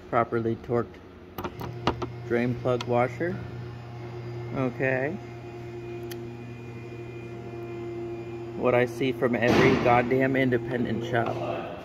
properly torqued drain plug washer. Okay. What I see from every goddamn independent shop.